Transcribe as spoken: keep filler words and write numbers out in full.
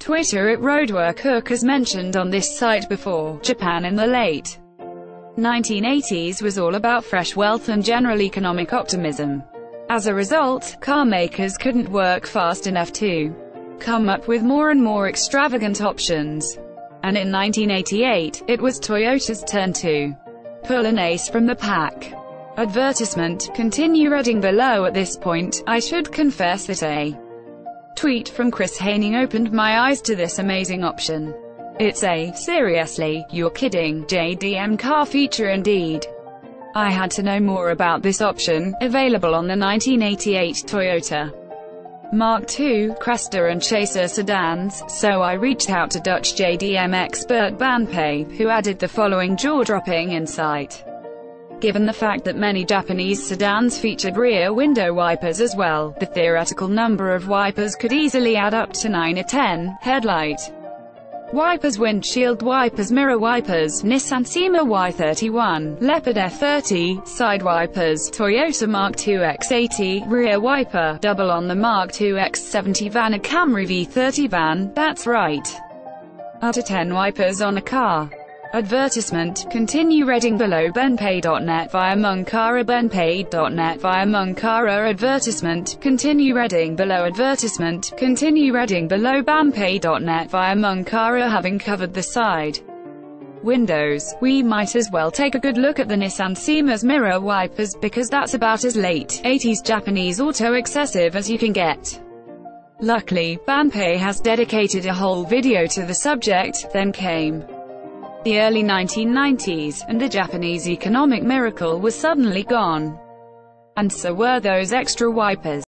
Twitter at Roadwork as mentioned on this site before. Japan in the late nineteen eighties was all about fresh wealth and general economic optimism. As a result, car makers couldn't work fast enough to come up with more and more extravagant options. And in nineteen eighty-eight, it was Toyota's turn to pull an ace from the pack. Advertisement. Continue reading below. At this point, I should confess that a tweet from Chris Haining opened my eyes to this amazing option. It's a, seriously, you're kidding, J D M car feature indeed. I had to know more about this option, available on the nineteen eighty-eight Toyota Mark two, Cresta and Chaser sedans, so I reached out to Dutch J D M expert Banpei, who added the following jaw-dropping insight. Given the fact that many Japanese sedans featured rear window wipers as well, the theoretical number of wipers could easily add up to nine or ten. Headlight wipers, windshield wipers, mirror wipers, Nissan Sima Y thirty-one, Leopard F thirty, side wipers, Toyota Mark two X eighty, rear wiper, double on the Mark two X seventy van, a Camry V thirty van, that's right. Up to ten wipers on a car. Advertisement. Continue reading below. Banpei dot net via Munkara. Banpei dot net via Munkara. Advertisement. Continue reading below. Advertisement. Continue reading below. Banpei dot net via Munkara. Having covered the side windows, we might as well take a good look at the Nissan Sima's mirror wipers, because that's about as late eighties Japanese auto excessive as you can get. Luckily, Banpei has dedicated a whole video to the subject. Then came the early nineteen nineties, and the Japanese economic miracle was suddenly gone. And so were those extra wipers.